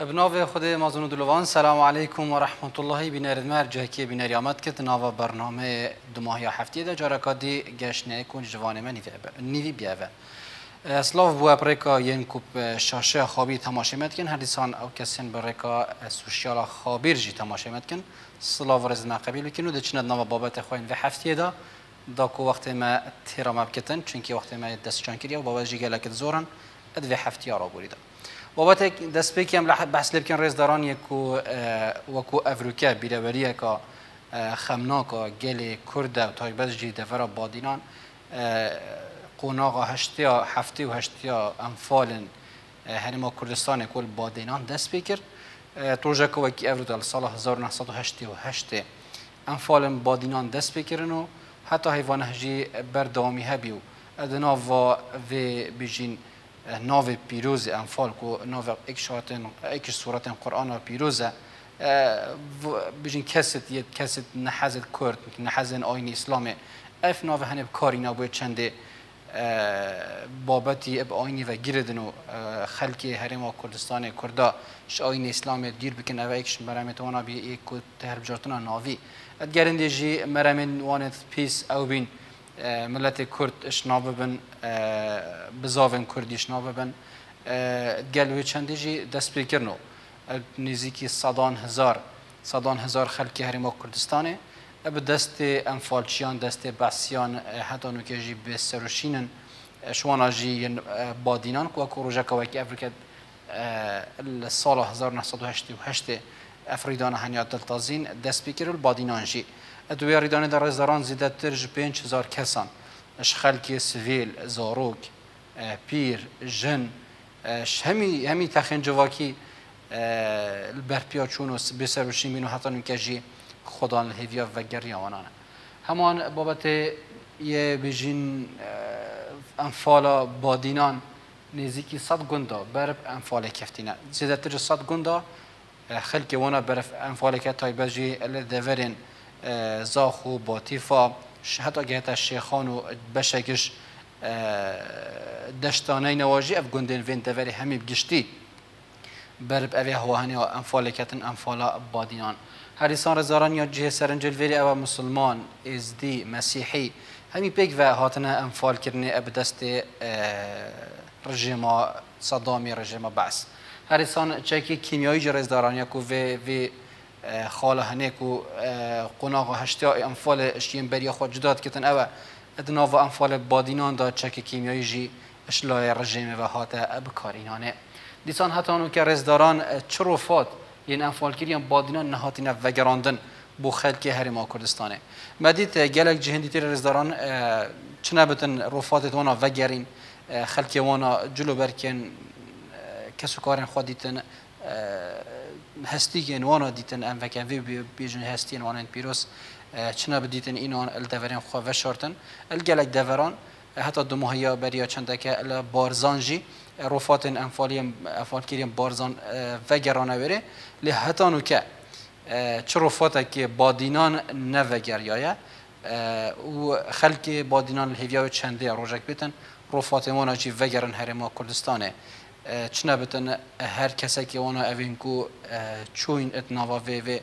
بناو خود مازون دلوان سلام علیکم و رحمت الله بینرد مرجع کی بینری آمد که ناو برنامه دو ماهی هفته ده جارکادی گشنه کن جوان من نیوی بیاوه اسلاف بو ابریکا ین کوب شاشه خوابی تماشا متکن هر دیسان او کسین برکا سوشیال خوابیر جی تماشا متکن سلاف رزنا قبیل کنو ده چند ناو بابت خوین و هفته ده دا کو وقت ما تیرا مبکتن چونکی وقت ما دست چان کردی و بابت جی گلک زورن اد و هفته را بریده بابت دست پیکی هم بحث لبکن رئیس داران یکو وکو افریقا بیرابریه که خمناکا گل کرد و تایبت جی دفرا بادینان قوناغا هفته و هشتیا انفال هرما کردستان کل بادینان دست پیکر توجه که وکی افریقا سال 1988 انفال بادینان دست پیکرن و حتی حیوان هجی بردامی هبیو ادنا و بیجین ناو پیروز انفال کو ناو ایک صورت قرآن پیروز بجین کست نحزد کرد نحزد آین اسلام اف ناو هنب کاری نبود چنده بابتی اب آینی و گیردن و خلکی هرما کردستان کردا ش آین اسلام دیر بکن او ایکش مرمت وانا بی ایک کو تهرب جارتنا ناوی ادگرنده جی مرمن وانت پیس او بین ملت کرد اشنابه بن بزاون کردی اشنابه بن گلوی چندی جی دست بکرنو نزدیکی صدان هزار خلکی هرما کردستانه اب دست انفالچیان دست بسیان حتی نوکه جی به سروشینن شوانا جی بادینان که وکو روژه که وکی افریقا سال 1988 افریدان هنیات دلتازین دست بکرل بادینان جی ادوی ریدان در رزداران زیده ترج 5000 کسان اش خلکی سویل زاروک پیر جن همی تخین جواکی البرپیا چونو بسروشین بینو حتی نوکه جی خدان الهیویا و گریانانه همان بابت یه بجین انفال بادینان نزدیکی 100 گندا برف انفال کفتینه زیده تر 100 گندا خلکی وانا برف انفال که تایبه جی الدورین زاخو باطیفا حتی گهت شیخان و بشکش دشتانه نواجی اف گندن وین دوری همی بگشتی برب اوی هواهنی و انفال کتن انفال بادینان هریسان رزاران یا جه سرنجل ویری او مسلمان ازدی مسیحی همی پیک و هاتنه انفال کرنه اب دست رژیم صدامی رژیم بعث هریسان چکی کیمیایی جه رزداران یا کو وی خاله هنیکو قناغ هشتیا انفال اشتیم بریا خود جداد کتن او ادنا و انفال بادینان دا چک کیمیایی جی اشلای رژیم و هات بکارینانه دیسان حتی اونو که رزداران چروفات این انفال کریان بادینان نهاتین وگراندن بو خلکی هرما کردستانه مدید گلک جهندی تیر رزداران چنه بتن روفاتت وانا وگرین خلکی وانا جلو برکن کسو کارن خود دیتن هستی وانا دیتن ام وکن وی بیجن هستی وانا پیروس چنا بدیتن اینان الدوران خو و شرطن الگلک دوران حتی دو ماهیا بریا چنده که بارزانجی رفات انفال کردیم بارزان وگرانه بره لی حتی نو که چه رفاته که بادینان نوگریایه و خلک بادینان الهیویا چنده روژک بیتن رفات وانا جی وگران هرما کردستانه چنه بتن هر کسی که وانا اوینکو چوین اتناوا و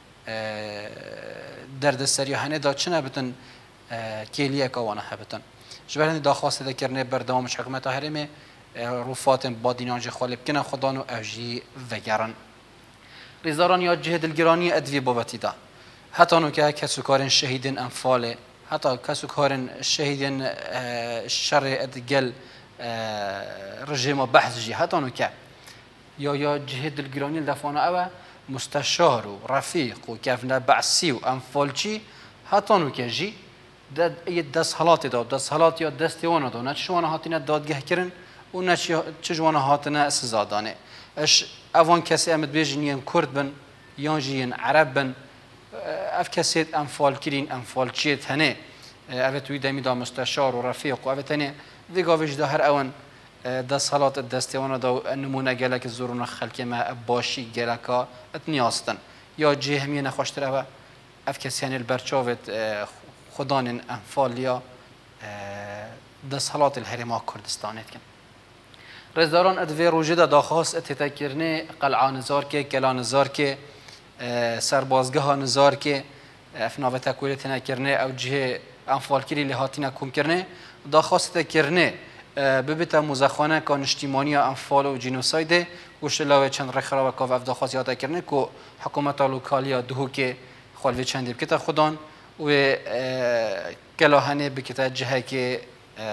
درد سری هنه دا چنه بتن کلیه که وانا هبتن جبرانی دا خواسته ده کرنه بردوامش حکومت هرمه رفات بادینان جی خالب کنه خدانو اوجی وگران ریزداران یا جهد الگرانی ادوی بابتی دا حتی نو که کسو کارن شهیدین انفاله حتی کسو کارن شهیدین شر ادگل رژیم بحث جی حتی نو که یا جهد الگرانی دفعنا او مستشار و رفیق و کفنه بعثی و انفالچی حتی نو که جی دست حالات داد دست حالات یا دستی وانا داد نه چه وانا هاتینه دادگه کرن و نه چه وانا هاتینه سزادانه اش اوان کسی امد بیجن ین کرد بن یا جین عرب بن اف کسی انفال کرین انفال چیت هنه اوه توی دمی دا مستشار و رفیق و اوه تنه دیگاویش دا هر اوان دست حالات دستی وانا دا نمونه گلک زورون خلکی ما باشی گلکا اتنیاستن یا جه همیه نخوشتر اوه اف کسی هنه البرچاوت خدان انفال یا دست حالات الهرما کردستانت کن رزداران ادوی روژه داخواست اتتکرنه قلعه نزار که کلا نزار که سربازگاه ها نزار که افناوه تکویل تنکرنه او جه انفالکری لحاتینا کم کرنه داخواست تکرنه ببیتا مزخانه که نشتیمانی انفال و جینوسایده گوشلاوه چند رخرا و کاف افداخواست یاده کرنه که حکومت لوکالیا دهو که خالوی چند بکتا خودان و کلاهنه بکتا جهه که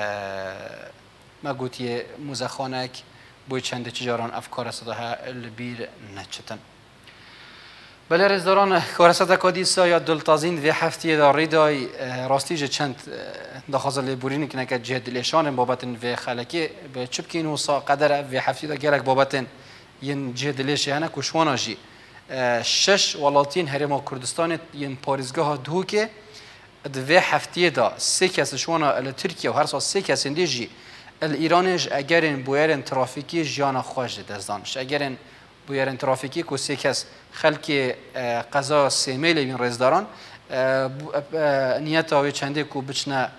ما گوتی مزخانه بوی چند تجاران افکار صداها البیر نچتن بله رزداران کارسات کادیسا یا دلتازین و هفته داری دای راستیج چند دخواست لیبورین که نکرد جهت لیشان بابتن و خالکی به چبکین و سا قدر و هفته دا گرک بابتن ین جهت لیش هنه کشواناجی 6 ولاتین هرم کردستان ین پاریزگاه دو که و هفته دا 3 کس شوانا ال ترکیه و هر سال 3 کس اندیجی ال ایرانش اگرین بویرن ترافیکی جانا خوش دزدانش اگرین بویرن ترافیکی که 3 کس خلک قضا سیمیل این رزداران نیت آوی چنده که بچنه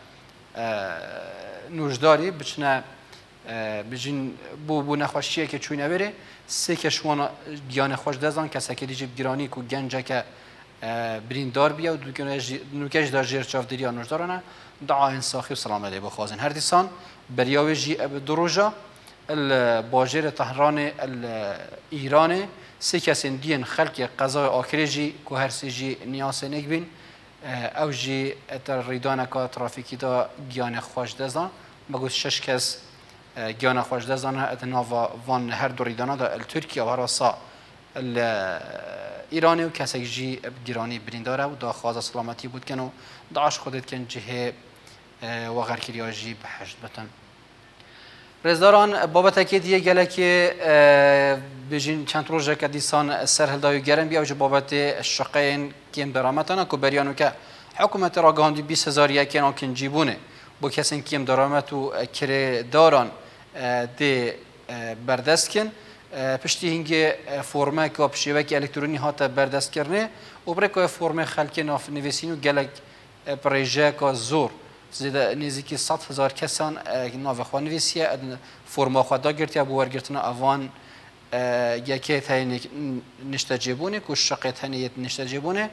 نوشداری بچنه بجین بو نخوشیه که چوی نبره 3 کشوان گیان خوش دزدان کسی که دیجیب گرانی که گنجه که بریندار بیا و نوکش در جیر چافدری یا نوشدارانه دعا انساخی و سلام علیه بخوازن هر دیسان بریاوی جی دروجا الباجر طهران ایران 3 کس دین خلق قضای آخرجی که هر سیجی نیاز نگبین او جی اتر ریدان که ترافیکی دا گیان خوش دزان بگوز 6 کس گیان خوش دزان اتناوا وان هر دو ریدانه دا ترکیه و هراسا ایرانی و کسی جی گیرانی برینداره و دا خواز سلامتی بود کنو داعش خودت کن جه و غرکریا جی بحشت بتن رزداران بابت که دیگه گله که بجین چند روزه که دیسان سرهلدایو گرم بیا و بابت شقین کیم درامتانه که بریانو که حکومت را گاندی 20,000 یکین آکن جیبونه با کسی کیم درامت و کره داران ده بردست کن پشتی هنگه فرمه که پشیوه که الکترونی هاته بردست کرنه و برای که فرمه خلک ناف نویسین و گله پریجه که زور زیده نزدیکی 100,000 کسان ناو خوانویسیه فرما خدا گرتیا بورگرتن اوان یکی تای نشتجبونه که شقه تنیت نشتجبونه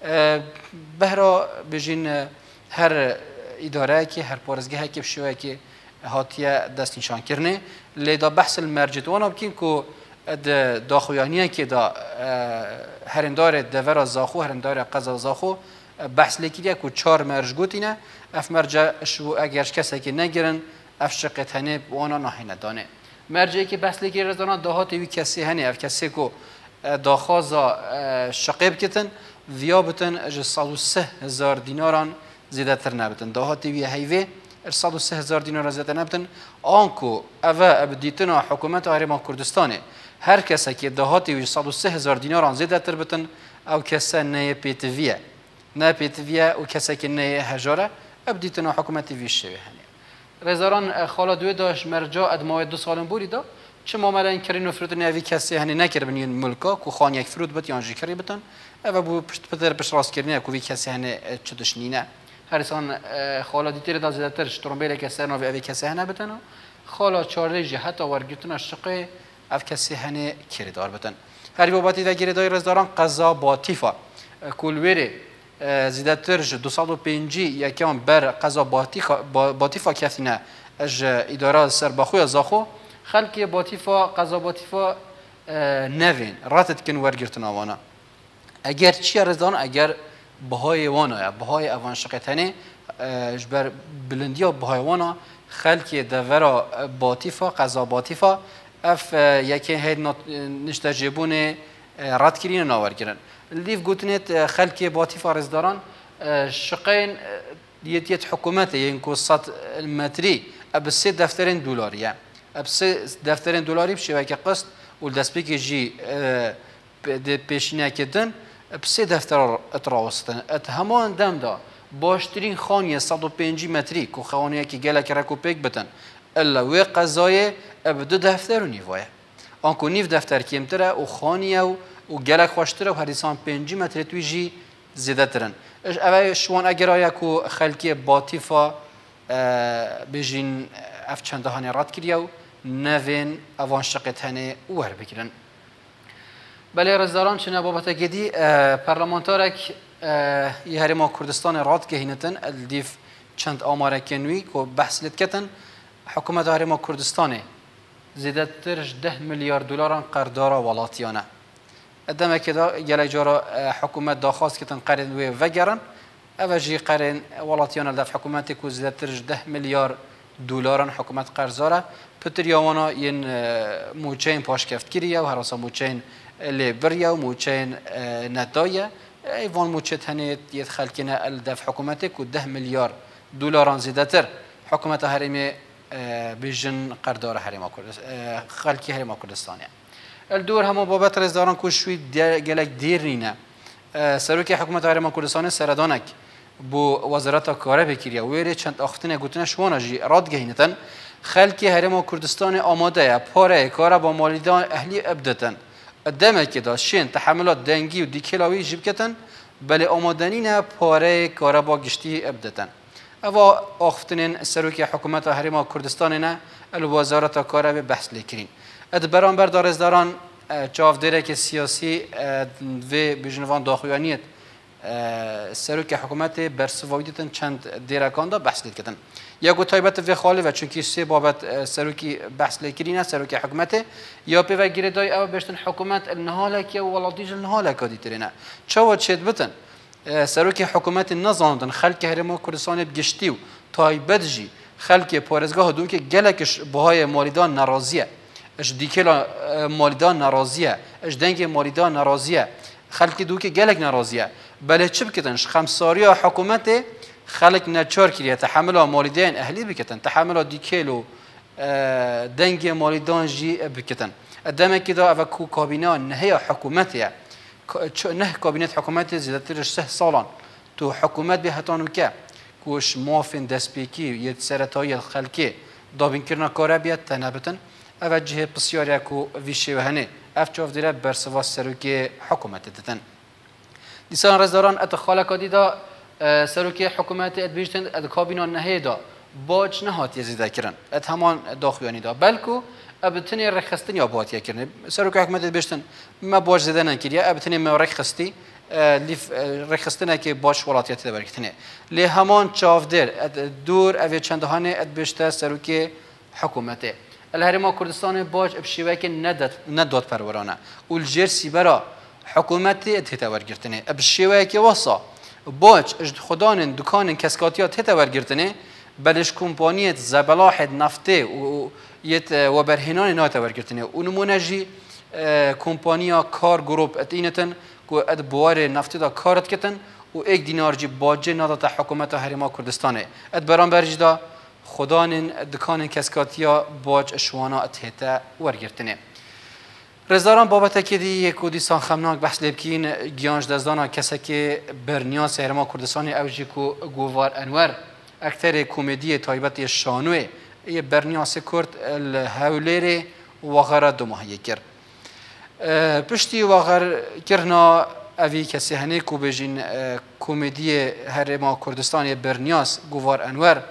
بهرا بجین هر اداره که هر پارزگاه که بشوه که هاتیه دست نشان کرنه لیدا بحث المرجدوانا بکن که داخویانیه که دا هرندار دور زاخو هرندار قضا زاخو بحث لیکیه که 4 مرج گوتینه اف مرجع شو اگرش کسی که نگیرن اف شقت هنه وانا نهینه دانه مرجعی که بحث لیکی رزدانا دهات وی کسی هنه اف کسی که داخازا شقیب کتن ویا بتن اج 103,000 دیناران زیده تر نبتن دهات وی هیوه 103,000 دینار زیده نبتن آنکو اوه ابدیتنا حکومت هرمان کردستانه هر کسی که دهات وی 103,000 دیناران زیده تر بتن او کسی نه پیتویه نه پیتویه و کسی که نه هجاره ابدیتنا حکومتی ویشه هنی رزاران خالا دوی داشت مرجع ادمای 2 سالن بوری دا چه معامله این کرین و فرود نیوی کسی هنی نکرد بنین ملکا کو خان یک فرود بت یانجی کری بتن و بو پتر پش راست کردنی کو وی کسی هنی چه دشنینه هرسان خالا دیتر دا زیاتر شترومبیل کسی نو وی کسی هنی بتن خالا چارج حتی ورگتنا شقه اف کسی هنی کری دار بتن هر بابتی دا گیری دای رزداران قضا باتیفا کولویری زیادتر 205 یکم بر قضا باتیفا کفتینه اج اداره سربخوی زاخو خلکی باتیفا قضا باتیفا نوین راتت کن ورگرتن آوانا اگر چی رزدان اگر بهای وانا یا بهای اوان شقیتنه اجبر بلندی بهای وانا خلکی دورا باتیفا قضا باتیفا اف یکی هید نشتجبون رات کرین ناورگرن لیف گوتنت خلک باتی فارزداران شقین دیت حکومت یعنی کو 100 متری اب 3 دفترین دلاریه اب 3 دفترین دلاری بشه که قسط و دسپیک جی د پیشینه کدن اب 3 دفتر اتراوستن ات همان دم دا باشترین خانیه 105 متری کو خانیه که گله کرکو پیک بتن الا و قضای اب 2 دفتر و نیوایه آنکو نیو دفتر کمتره و خانیه و گلک خوشتره و هریسان 5 متر توی جی زیده ترن اوه شوان اگر آیا که خلکی باتیفا بجین اف چنده هانی راد کریه و نوین اوان شقت هنه ور بکرن. بله رزداران چنه بابت گدی پارلمانتارک یه هرما کردستان راد که هینتن الدیف چند آماره کنوی که بحث لید کتن حکومت هرما کردستانه زیده ترش 10 میلیارد دلار قرضدار ولاتیانه. ادامه که دا گله جارا حکومت داخواست کتن قرن و وگرن اوجی قرن ولاتیانه دف حکومتی که زیده ترش 10 میلیارد دلار حکومت قرضداره پتریاوانا ین موچین پاش کفت کریه و هراسا موچین لیبریا و موچین ندایه ایوان موچه تنید ید خلکینه الدف حکومتی که 10 میلیارد دلار زیده تر حکومت هرمی بیژن قرضدار هرما کردستان خلکی هرما کردستانه. الدور همه بابت رزداران کوشوی گلک دیر نینه سروکی حکومت هرما کردستان سردانک بو وزارت کاره بکیریه ویری چند آختنه گوتنه شوانا جی راد گهینتن خلکی هرما کردستان آماده پاره کاره با مالیدان اهلی ابدتن ادامه که داشتین تحملات دنگی و دیکلاوی جیب کتن بله آمادنین پاره کاره با گشتی ابدتن اوا آختنین سروکی حکومت هرما کردستان نه الوزارت کاره به بحث لیکرین اد برانبر دارزداران چاودره که سیاسی و بجنوان داخویانیت سروک حکومت برسوایدتن چند دیرکان دا بحث لید کردن یا گو تایبت و خاله و چونکی سه بابت سروکی بحث لیکرینه سروک حکومت یا پیو گیره دای او بشتن حکومت النهالک یا ولادیج النهالک دیترینه چاو چید بتن سروک حکومت نظامدن خلک هرما کردستان بگشتی و تایبت جی خلک پارزگاه دو که گلکش بهای مالیدان ناراضیه اش دیکلا مالیدان ناراضیه اش دنگ مالیدان ناراضیه خلک دو که گلک ناراضیه بله چه بکتنش خمساری حکومت خلک نچار کریه تحمل مالیدان اهلی بکتن تحمل دیکلو دنگ مالیدان جی بکتن ادامه که دا اوکو کابینه نهی حکومتیه نه کابینت حکومت زیادترش 3 سالان تو حکومت به هتانو که کوش مافین دسپیکی یه سرطای خلکی دابین کرنا کاره بیاد تنبتن اوجه بسیاری کو ویشه و هنه افچاف دیره برسواس سروکی حکومت دتن دیسان رزداران ات خالقادی دا سروکی حکومت ات بیشتن ات کابینان نهی دا باج نهات یزیده کرن ات همان داخویانی دا بلکو ابتنی رخصتنی آبادیه کرنه سروکی حکومت ات بیشتن ما باج زده نکریه ابتنی ما رخصتی لیف رخصتنه که باش ولاتیت دبرکتنه لی همان چاف دیر دور اوی چندهانه ات بیشتر سروکی حکومته الهرما کردستان باج ابشیوه که نداد پرورانه والجر سیبرا حکومتی تتورگرتنه ابشیوه که واسا باج اجد خدان دکان کسکاتیات تتورگرتنه بلش کمپانیت زبلاحت نفته و یت و برهنان ناتورگرتنه و نمونه جی کمپانیا کار گروپ اتینتن که اد بوار نفته دا کارت کتن و 1 دینار جی باجه نداد حکومت هرما کردستانه اد بران برج دا خدان دکان کسکاتیا باج اشوانا اتهتا ورگرتنه رزداران بابت کدی یک ودیسان خمناک بحث لبکین گیانج دزدانا کسی که برنیاس هرما کردستانی اوجی کو گووار انور اکتر کمدی تایبت شانوه یه برنیاس کرد الهولیر وغیره دو ماهی کرد پشتی وغیر کرنا اوی کسی هنه کو بجین کمدی هرما کردستانی برنیاس گووار انور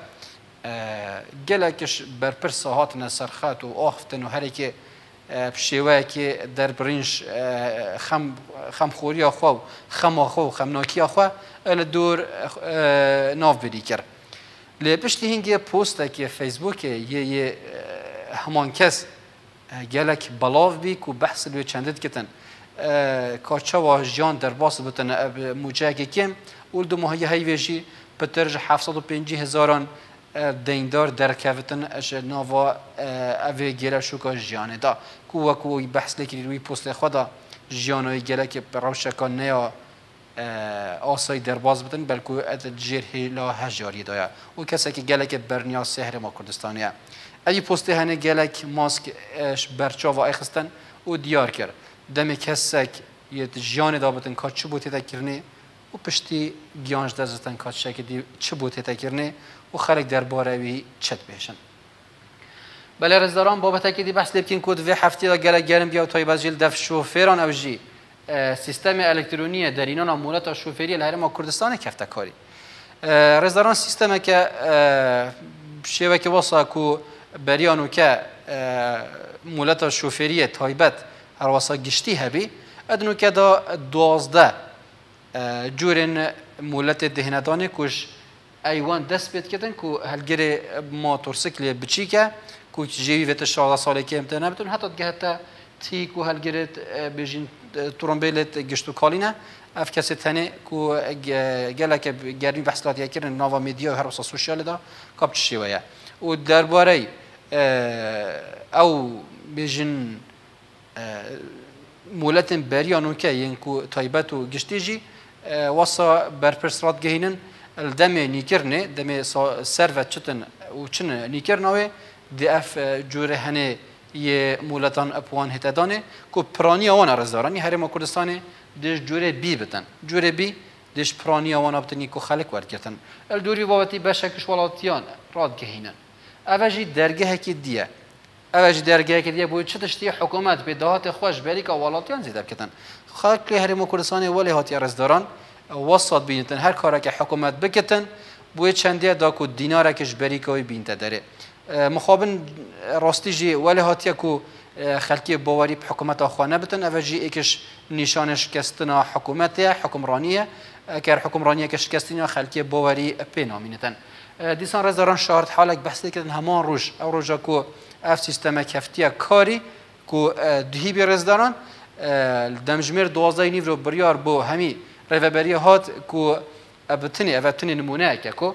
گلکش برپر ساعات نسرخات و آفتن و هری که بشیوه که در برینش خمخوری آخوا و خم آخوا و خمناکی آخوا دور ناف بدی کرد لبشتی هنگی پوست که فیسبوک یه همان کس گلک بلاو بی که بحث لوی چندت کتن کارچه و جان در باس بتن موجه کم اول دو ماهی هیوشی بترج 750,000 دیندار در کفتن اش نوا اوی گله شوکا جیانه دا کو بحث لکی روی پست خدا جیانه گله که روشکان نیا آسای در باز بتن بلکو ات جرهی لا هجاری دایا و کسی که گله که برنیا سحر ما کردستانیه ای پست هنه گله که ماسک برچا و ایخستن و دیار کرد دم کسک یه جیانه دا بتن که چه بوده تکرنه و پشتی گیانج دزتن که شکلی چه بوده تکرنه و خلق درباره وی چت بهشن بله رزداران بابت اکیدی بحث لبکین کود و هفته دا گلک گرم بیا و تای بازجیل دف شوفران او جی سیستم الکترونی در اینان امورات شوفری الهرما کردستان کفته کاری رزداران سیستم که شیوه که واسه کو بریانو که مولت شوفری تایبت هر واسا گشتی هبی ادنو که دا 12 جورن مولت دهندانه کش ایوان دست بید کردن که هلگره موتورسیکل بچیکه که جیوی وقت 16 ساله که امتحان بتون حتی گهتا تی که هلگره بجین ترمبیلت گشتو کالینه اف کسی تنه که گله که گرمی بحثلاتی کردن نوا میدیا و هر وسط سوشیال دا کاب چی ویا و درباره او بجین مولت بریانو که ین کو تایبت و گشتیجی واسه برپرسرات گهینن الدم نیکرنه دم سروت چتن و چن نیکرناوی دی اف جوره هنه یه مولتان اپوان هتدانه کو پرانی آوان رزدارانی هرم کردستانه دیش جوره بی بتن جوره بی دیش پرانی آوان ابتنی کو خلق ورد کردن الدوری بابتی بشکش ولاتیان راد گهینن اوجی درگه کی دیه اوج درگه که دیگه بود چه تشتی حکومت به دهات خوش بری که ولاتیان زیاد کردن خاک هرم کردستان ولی هاتی رزداران وسط بینتن هر کاری که حکومت بکتن بود چندی داکو دیناره کش بری که بینت داره مخابن راستی جی ولی هاتی کو خلکی باوری به حکومت آخوانه بتن اوجی ایکش نشانش کستنا حکومتیه حکمرانیه که حکمرانیه کش کستنا خلکی باوری پینامینتن دیسان رزداران شهرت حالک بحثی کردن همان روش او روزا کو اف سیستم کفتیه کاری کو دهی بی رزداران دمجمر 12 نیو بریار بو همی رهبری هات کو ابتنی نمونه که کو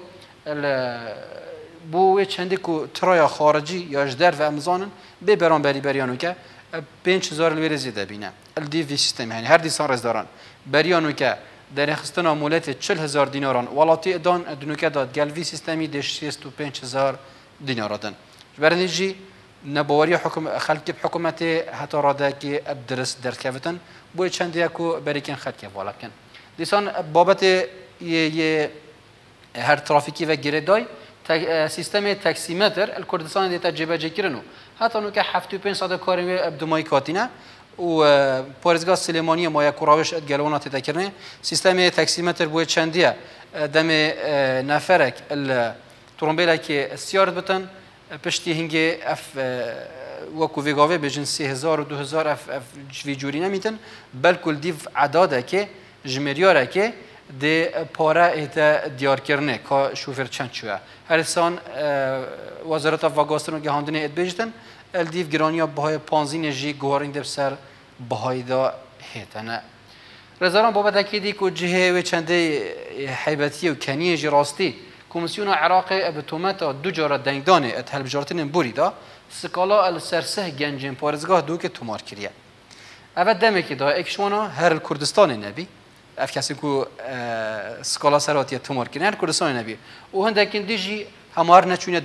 بو چندی کو ترای خارجی یا جدر و امزانن به برانبری بریانو که 5000 لیره زیاده بینه الدی وی سیستم یعنی هر دیسان رزداران بریانو که در خستنا مولت 40000 دیناران ولاتی دان دنوکه داد گلوی سیستمی د 65000 دیناراتن برنجی نبواری حکم خلق حکومت حتی راده که درس درکوتن بو چندی کو بریکن خلق والا کن دیسان بابت یه هر ترافیکی و گردای سیستم تاکسیمتر الکردستان دیتا جبهه کردنو حتی نو که 7500 کاری ابدمای کاتینه و پارزگاه سلیمانی مایا کوراوش گلونا تیتا کردن سیستم تاکسیمتر بو چندیه دم نفرک الترمبیلا که سیارت بتن پشتی هنگی اف وکو ویگاوی بجن 3000 و 2000 اف جوی جوری نمیتن بلکل دیو عداده که جمریاره که ده پاره ایتا دیار کرنه که شوفر چند شوه هر سان وزارت واگاستن و گهاندنه ات بجتن الدیو گرانیا بهای 15 جی گوارین دب سر بهای دا هیتنه رزاران بابت اکیدی که جهه و چنده حیبتی و کنیه جی راستی کمیسیون عراق ابتومت دو جارا دنگدانه ات هلبجارتن بوری دا سکالا السرسه گنجین پارزگاه دو که تومار کریه اول دمه که دا اکشوانا هر کردستان نبی اف کسی کو سکالا سراتی تومار کنه هر کردستان نبی و هندکن دیجی همار نچونه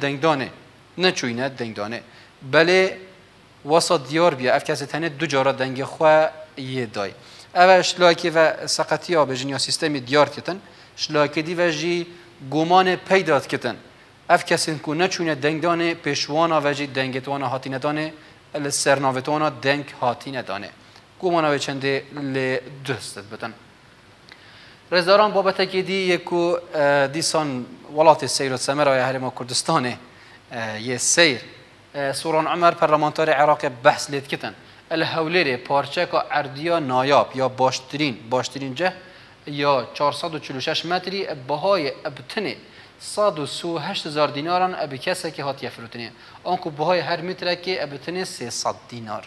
دنگدانه بله وسط دیار بیا اف کسی تنه دو جارا دنگ خو یه دای اول شلاکی و سقطی ها بجنیا سیستم دیار کتن شلاکی دی و جی گمان پیدات کتن اف کسی کو نچونه دنگدانه پیشوانا و جی دنگتوانا هاتینه دانه سرناوتوانا دنگ هاتینه دانه گمانا و چنده لدهستت بتن رزداران بابت اکیدی یکو دیسان ولات سیر و سمرای هرما کردستانه یه سیر سوران عمر پارلمانتار عراق بحث لید کتن الهولیر پارچه که اردیا نایاب یا باشترین جه یا 446 متری بهای ابتنه 138000 دیناران ابی کسی که هات یفروتنه آنکو بهای هر متر که ابتنه 300 دینار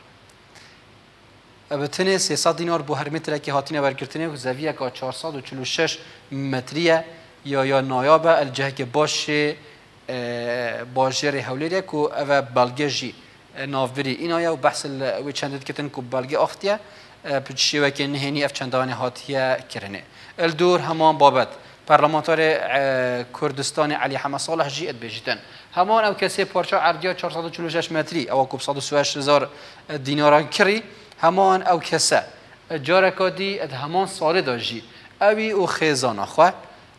ابتنه 300 دینار بو هر متر که هاتینه برگرتنه و زویه که 446 متریه یا نایابه الجه که باشه باجر هولیره کو او بلگجی نافبری اینا و بحث و چندت کتن کو بلگه اختیه پچشیوه که نهینی اف چندان هاتیه کرنه الدور همان بابت پارلمانتار کردستان علی حمد صالح جیت بجیتن همان او کسی پارچه عرضی 446 متری او کوب 138000 دیناران کری همان او کسه جارکادی اد همان ساله داجی اوی او خیزان خو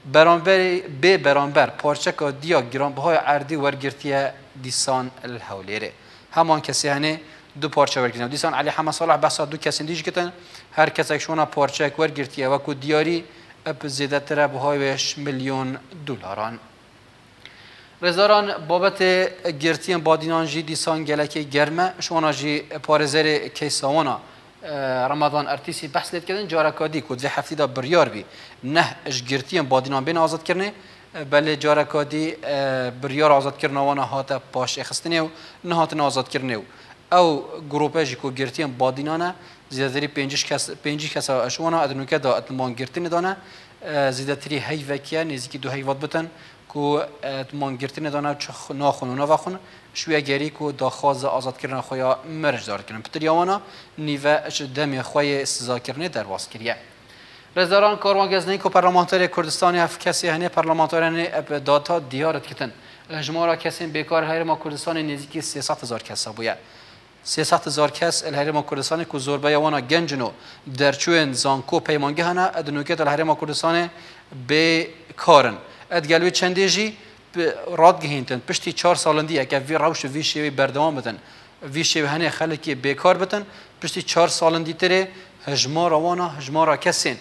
برانبر پارچه که دیا گرانبهای عردی ورگرتیه دیسان الهولیره همان کسی هنه دو پارچه ورگرتیه دیسان علی حمد صالح بحثا دو کسی دیج کتن هر کسی شونا پارچه ورگرتیه و کو دیاری اب زیده تره بهای $1,000,000 رزاران بابت گرتیان بادینان جی دیسان گلکی گرمه شوانا جی پارزر کیساوانا رمضان ارتیسی بحث لید کردن جارکادی کود و هفته دا بریار بی نه اش گرتیان بادینان بین آزاد کرنه بله جارکادی بریار آزاد کرنه وانا هاتا پاش اخستنه و نه هاتن آزاد کرنه او گروپه جی کو گرتیان بادینانه زیادری پنجی کس اشوانا ادنوکه دا اتمان گرتین دانه زیادتری هیوکیه نزدیکی 2 هیوات بتن کو اتمان گرتین دانه چه ناخون و نواخون شویه گری کو داخواز آزاد کردن خویا مرج دار کردن پتریاوانا نیوه دم خوی سزا کردن درواز کریه رزداران کاروانگزنی کو پارلمانتر کردستانی اف کسی هنه پارلمانتران داتا دیارت کتن اجماع کسی بیکار هرما کردستان نزدیکی 300,000 کس بوده 300,000 کس الهرم کردستان کو زوربه یوانا گنجنو درچوین زانکو پیمانگه هنه ادنوکت الهرم کردستان بیکارن ادگلوی چندیجی راد گهینتن پشتی 4 سالندی اگه وی روش وی شوی بردوام بدن وی شوی هنه خلکی بیکار بتن پشتی 4 سالندی تره هجمار وانا هجمار کسین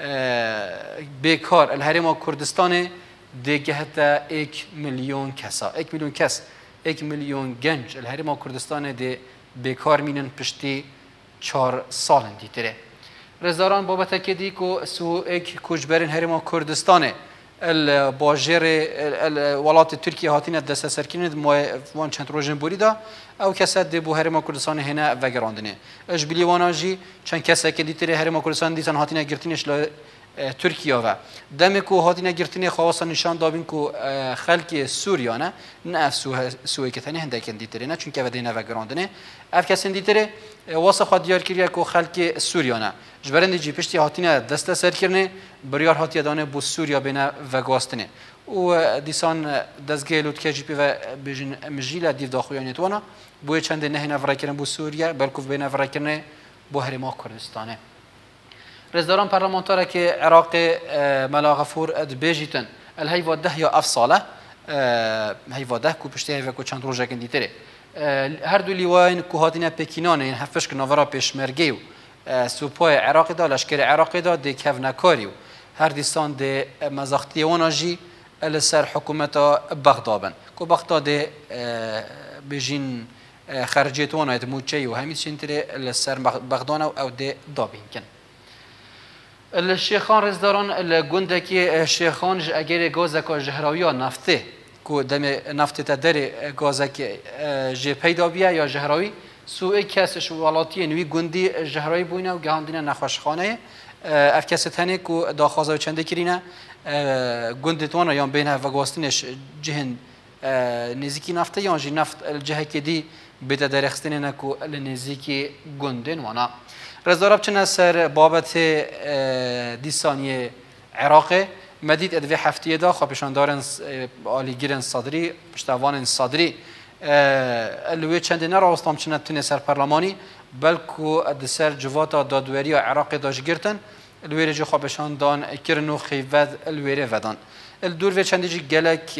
بیکار الهرم کردستان دیگه حتی 1 میلیون کسا 1 میلیون کس 1 میلیون گنج الهرم کردستان دی بیکار مینن پشتی 4 سالندی تره رزداران بابت کدی کو سو ایک کوچبرین هرم کردستان الباجر الولات ترکیه هاتین دست سرکین وان چند روزن بریدا او کسات دی بو هرم کردستان هنا وگراندنه اج بلیوانا جی چند کسا که دیتره هرم کردستان دیسان هاتین گرتینش ترکیه و دم کو هاتین گرتینه خواصا نشان دابین کو خلق سوریا نه سوی که تنه هندکن دیتره نه چون که ودینه وگراندنه اف کسین دیتره واسه خود دیار کریه کو خلق سوریا نه جبرند جی پشتی هاتین دست سرکرنه بریار هاتی دانه بو سوریا بینه وگاستنه و دیسان دزگه لود که جی پی و بیجن مجیل دیو داخویانیت وانا بوی چند نه نفره کردن بو سوریا بلکو به نفره کردن بو هرما کردستانه رزداران پارلمانتاره که عراق ملا غفور ادبیجیتن الهیوا 10 یا 7 ساله هیوا 10 کو پشتی هیوا کو چند روزه کندی تره هر دو لیواین کو هاتینه پکینانه این هفش که نوارا پیشمرگی و سوپای عراق دا لشکر عراق دا دی کفنکاری و هر دیستان دی مزاختی واناجی لسر حکومت بغدادن کو بغداد بیجین خرجیت وانا اتموچی و همیشه اینتره لسر بغداد او دی دابین کن الشيخان رزداران الجندكي الشيخان اگر گازك جهراويا نفته کو دم نفته تدري گازك جه پیدا بیا یا جهراوي سوء کسش ولاتی نوی گندی جهراوي بوینه و گهاندینه نخوشخانه اف کستنه کو داخوازه چنده کرینه گندتوانا یا بینه و گاستنش جهن نزیکی نفته یا جه نفت الجهه که دی بده درخستنه نکو النزیکی گندن وانا رزدارب چنه سر بابت دیسانی عراق مدید ادوی هفتیه دا خوابشان دارن آلیگیرن صدری پشتوان صدری الوی چنده نراستام چنه تونه سر پرلمانی بلکو سر جواتا دادوری عراق داش گرتن الوی رجی خوابشان دان کرنو خیوود الوی ودان الدور و چنده جی گلک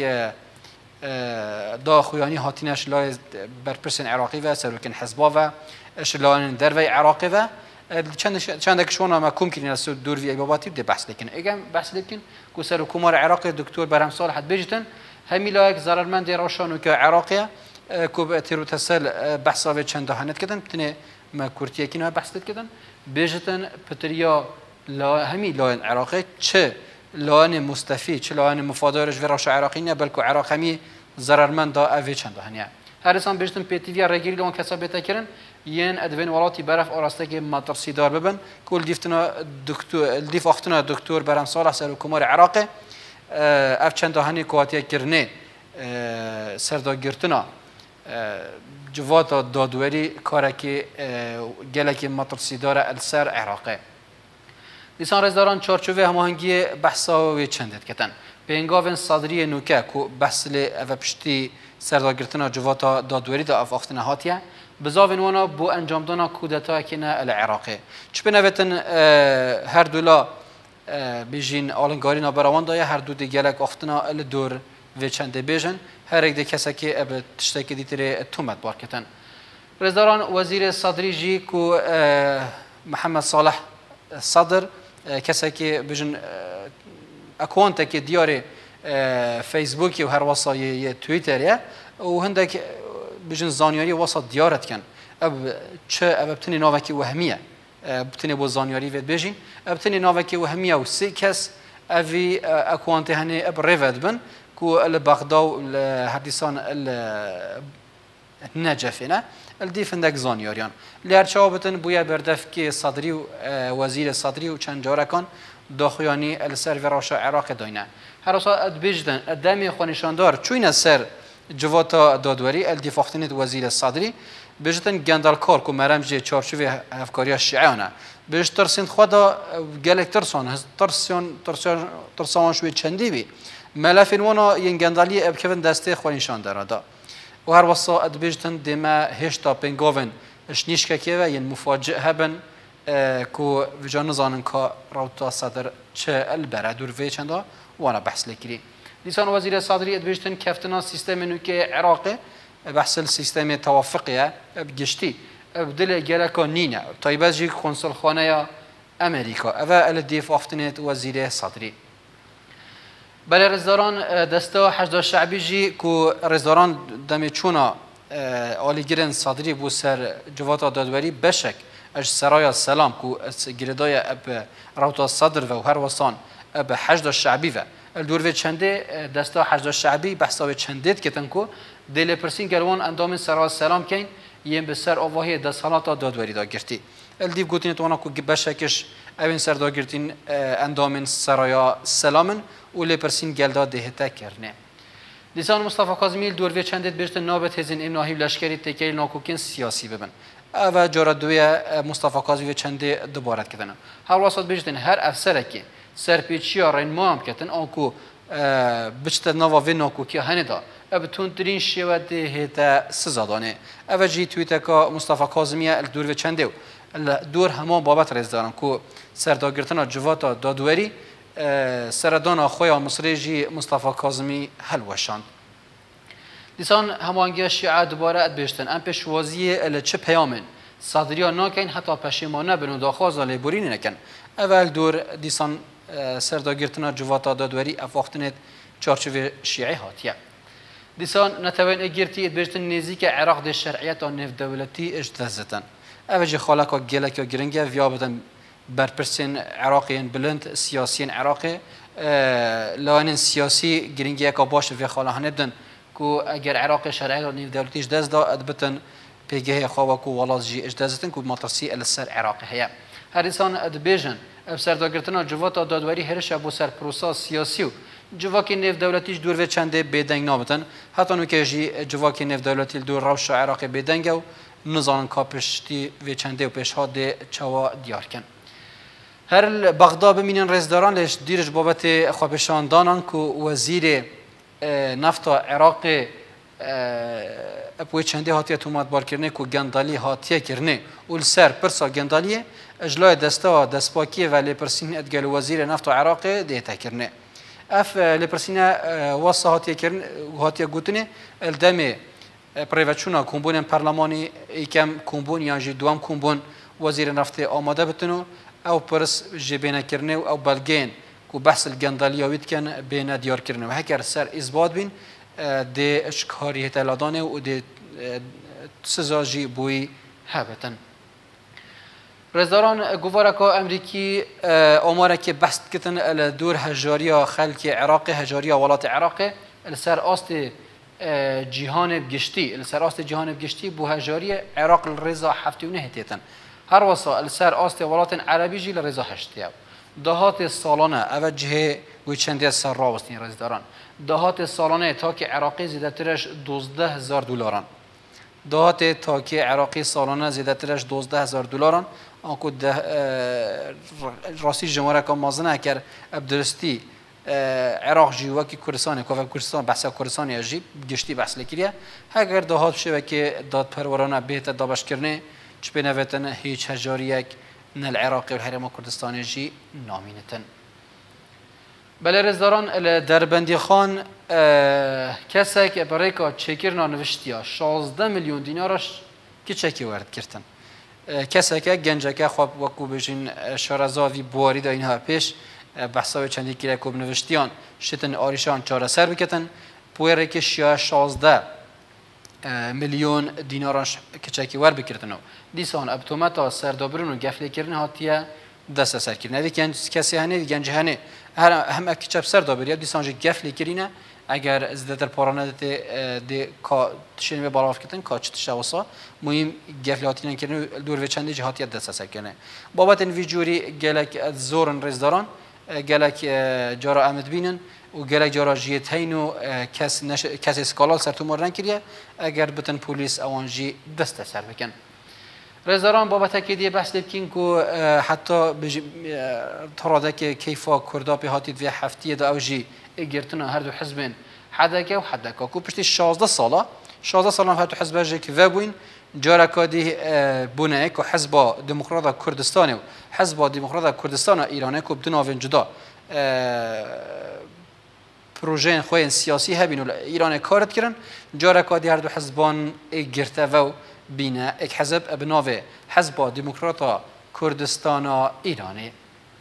دا خویانی هاتینش لای برپرسن عراقی و سروکن حزبا و اشلان دروی عراقی و چند کشونا ما کم کنیم از دور وی باباتی بده بحث لیکن اگه بحث لیکن که سر حکومت عراقی دکتر برهم صالح بیجتن همی لایک ضررمند راشانو که عراقیه که به تروتسل بحث آوی چند دهانت کردن بتونه ما کورتیه کنه بحث لید کردن بیجتن پتریا لا همی لاین عراقی چه لاین مستفی چه لاین مفادرش و راش عراقی نه بلکه عراق همی ضررمند دا اوی چند دهانیه هر انسان بیشتر پیتیوی رگیری لون کسابیت کردن ین ادوین ولاتی برف آراسته که مدرسی دار ببن کل دیفتنا دکتر دیف وقتنا دکتر برام صالح سر حکومت عراق اف چند دهانی کواتیا کرنه سرداگرتنا جوات دادوری کاری که گلکی مدرسی دار السر عراقه دیسان رزداران چارچوبه هماهنگی بحثا و چندت کتن بینگاون صدری نوکه کو بحث ل و پشتی سرداگرتنا جوات دادوری دا اف وقتنا هاتیه بزاوین وانا بو انجام دانا کودتا کنه العراقه چه بنویتن هر دولا بیجین آلنگاری نابروان دایه هر دو دیگلک اختنا الدور و چنده بیجن هر یک دی کسی که اب تشتکی دیتره تومت بار کتن رزداران وزیر صدری جی کو محمد صالح صدر کسی که بیجن اکوانت که دیاره فیسبوک و هر وصای توییتر و هندک بجن زانیاری وسط دیارت کن اب چه اب بتنی ناوکی وهمیه بتنی بو زانیاری وید بجین بتنی ناوکی وهمیه و سی کس اوی اکوانت هنی اب ریفد بن کو البغداد الحديثان النجفنا الديف عندك زانياريان لهر شابتن بويا بردف كي صدري وزير صدري وچند جاره كان داخياني السيرفر عراق العراق داينه هر وسا بجدن قدامي خونشاندار چوين سر جواتا دادوري الدفاعتنت وزير الصدري بجدن گندال کار کو مرام جه چارچوب افکاری شیعیانه بهش ترسند خدا گلک ترسان شوی چندی بی ملف وانا ين گندالی ابکفن دسته خوانشان درادا و هر وصا ادبجتن دما هشتا بنگوون شنیش که و ين مفاجئ هبن کو وجان زانن کا روتا صدر چه البره دور وی چندا وانا بحث لکری لسان وزير الصدري ادبجتن كفتنا سيستم نوكي عراقي بحث السيستم توافقية بجشتي بدل جالكا نينا طيب جي قنصل خانة أمريكا أفا الديف أفتنت وزير الصدري بل رزداران دستا حشد الشعبي جي كو رزداران دمي چونا آلی گرن صدری بو سر جواتا دادوری بشک اج سرايا السلام كو گردايا اب روتا الصدر و هر وسان اب حشد الشعبي و الدور في چنده دستا حشد الشعبي بحثا چندت کتن کو دل پرسین گروان اندام سرايا السلام کین یم به سر آواهی دستحالاتا دادوری دا گرتی الدیو گوتین توانا کو بشکش اوین سر دا گرتین اندام سرايا السلامن و لپرسین گلدا دهتا کرنه دیسان مصطفى کاظمی دور وی چندت برشت نابت هزین این ناهی لشکری تکیل ناکوکین سیاسی ببن و جارا دوی مصطفى کاظمی چنده دوبارت کردن هر واسط برشتن هر افسره که سرپیچی ها رین مام کردن آنکو بچت نوا وی ناکوکی هندا ابتون ترین شود هتا سزادانه او جی تویتا که مصطفى کاظمی دور وی چنده دور همان بابت رز دارن که سرداگرتنا جواتا دادوری سردان خویا مصری جی مصطفى کاظمی حل وشاند دیسان همانگی شیعه دوباره ادبشتن ام پشوازی ال چه پیامن صدریا ناکن حتی پشیمانه بنو داخواز لیبورین نکن اول دور دیسان سرداگرتنا جواتا دادوری افاختنت چارچوب شیعه هاتیه دیسان نتوان اگرتی ادبشتن نزیک عراق ده شرعیت و نف دولتی اجتزتن اوجی خالقا گلکا گرنگه ویابدن برپرسین عراقیان بلند سیاسیین عراقی لانین سیاسی گرینگی اکا باشه وی خاله هنبدن کو اگر عراق شرعی و نیو دولتیش دست دا ادبتن پیگه خوا کو ولاد جی اجدازتن کو ماترسی السر عراقی هيا هر انسان ادبیجن ابسر داگرتنا جواتا دادوری هرش ابو سر پروسا سیاسی و جواکی نیو دولتیش دور و چنده بدنگ نابتن حتی نو که جی جواکی نیو دولتی دور روش عراقی بدنگ و نزان کاپشتی و چنده و پیشهاد چوا دیار کن هر بغداد بمینن رزداران لش دیرج بابت خوابشان دانان که وزیر نفت عراق ابوی چنده هاتیه تومات بار کرنه که گندالی هاتیه کرنه اول سر پرسا گندالیه اجلای دستا دستپاکیه و لپرسین ادگل وزیر نفت عراق دیتا کرنه اف لپرسین واسه هاتیه کرنه هاتیه گوتنه الدم پریوچونا کمبون پارلمانی یکم کمبون یا جی دوام کمبون وزیر نفت آماده بتنو او پرس جبینا کرنه او بلگین کو بحث الجنداليه ويتكن بين ديار كرنه وهكر سر اثبات بين دي اشكاريه تلادانه و دي سزاجي بوي هابتن رزداران گوارکا امریکی آماره که بحث کتن الدور هجاریا خلک عراقی هجاریا ولات عراقی السر آست جهان بگشتی السر آست جهان بگشتی بو هجاری عراق الرضا حفتی و نهتیتن هر وصا السر آست ولات عربی جی الرضا هشتیه دهات سالانه اوجه و چندی سر راوستین رزداران دهات سالانه تا که عراقی زیادترش 12,000 دلارن دهات تا که عراقی سالانه زیادترش 12,000 دلارن آنکو راستی جمهوری که مازنه کرد عبدالستی عراق جیوا که کردستان که کردستان بحث کردستان یجی گشتی بحث لکریه اگر دهات شوه که داد پرورانه بهت دابش کرنه چه بنویتن هیچ هجاریک نل عراقي والحرم كردستان جي نامينتن بل رزداران دربندي خان كسك بريكا تشكرنا نوشتيا 16 مليون دينارش كي تشكي ورد كرتن كسك گنجك خواب وكو بجين شرزاوي بواري دا اینها پیش بحثای چندی که کوب نوشتیان شتن آریشان چاره سر بکتن پویره که 16 میلیون دینارش کچکی ور بکردنو دیسان ابتومتا سردابرون و گفله کردن هاتیه دست سر کردن دیگه کسی هنه دیگه جهنه هم اکچپ سردابریه دیسان جه گفله کردنه اگر زیادتر پارانه ده کا تشنی به بالاف کردن کاچ تشوسا مهم گفلاتینن کردن دور و چندی جهاتیه دست سر کردن بابت این ویجوری گلک زورن رزداران گلک جارا امد بینن و گلک جارا جیت هینو کس اسکالال سر تو مردن کریه اگر بتن پلیس اوانجی دست سر بکن رزداران بابت کدیه بحث لبکین کو حتی تراده که کیفا کردا به هاتید و هفتیه دا اوجی اگرتنا هر دو حزبین حدکه و حدکه کو پشتی 16 ساله هر دو حزب جه که وبوین جارا کدی بونه کو حزب دموکرات کردستان و حزب دموکرات کردستان ایران کو بدون آوین جدا پروژه خوین سیاسی هبین و ایران کارت کردن جارا کدی هر دو حزبان اگرته و بینه یک حزب ابناو حزب دموکرات کردستان ایرانی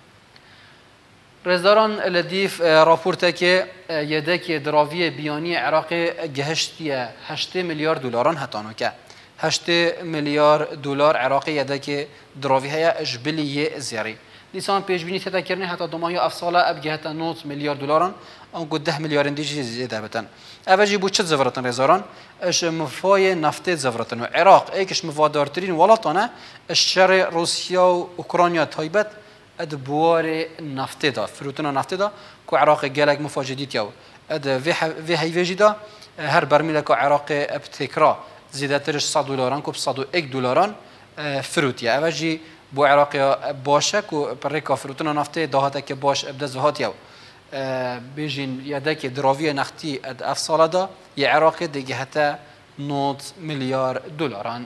رزداران لدیف راپورته که یدک دراوی بیانی عراق گهشتیه 8 میلیارد دلاران هتانو که 8 میلیارد دلار عراقی یدک دراوی های اجبلیه زیری لیسان پیش بینی تدا کرنه حتی دماهی افساله ابگه حتی 9 میلیارد دلاران آنگو 10 میلیارد دیجی زیاده بتن اوجی بو چه زورتن رزاران اش مفای نفت زورتن و عراق ایکش مفادارترین ولاتانه الشر روسیا و اوکراینیا تایبت ادبوار نفت دا فروتنا نفت دا کو عراق گلک مفاجدیت یاو اد وی هیوجی دا هر برمیل کو عراق ابتکرا زیادترش 100 دلاران کو 101 دلاران فروتیا اوجی بو عراق باشه کو پرکا فروتنا نفت دهاته که باش ابدز وهات یاو بیجین یادک دراوی نفتی اد افساله دا ی عراق دیگه حتی 9 میلیارد دلاران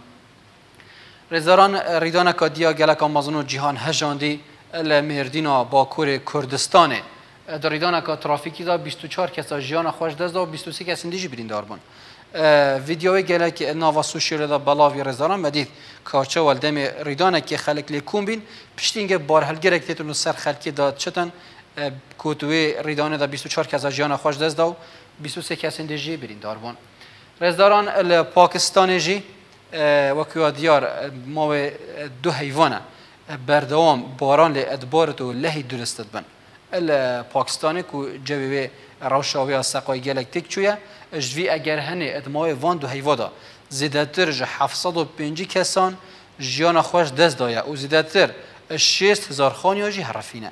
رزاران ریدان کادیا گلک آمازون و جهان هجاندی المردینا باکور کردستانه در ریدان که ترافیکی دا 24 کسا جیان خوش دست دا و 23 کس اندیجی بریندار بون ویدیوی گلک ناوا سوشیل دا بلاوی رزاران مدید کاچه والدم ریدان که خلق لیکون بین پشتینگه بارحل گرک تیتون سر خلقی دا چتن کوتوی ریدان دا 24 کسا جیان خوش دست دا و 23 کس اندیجی بریندار بون رزداران پاکستان جی وکیو دیار ما دو حیوانه بردوام باران لی ادبارت و لحی درستد بن پاکستانی کو جوی روشاوی سقای گلک تک چویه اجوی اگر هنه ادمای وان دو حیوادا زیدتر جه 705 کسان جیان خوش دست دایه و زیدتر 6000 خانی جی حرفینه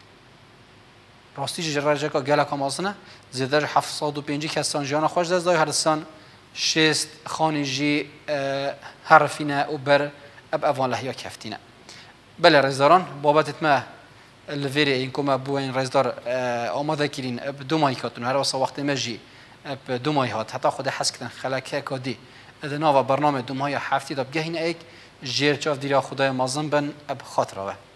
راستی جرجه که گلک همازنه زیدتر 705 کسان جیان خوش دست دایه هرسان 6 خانی جی حرفینه و بر اب اوان لحیا کفتینه بله رزداران بابت ما الفيري اینکم بو این رزدار آماده کردین دو ماهی کاتون هر وقت مجی دو ماهی هات حتی خود حس کردن خلاکه کادی ادنا و برنامه دو ماهی هفتی داب گهین ایک جیر چاف دیرا خدای مازن بن اب خاطره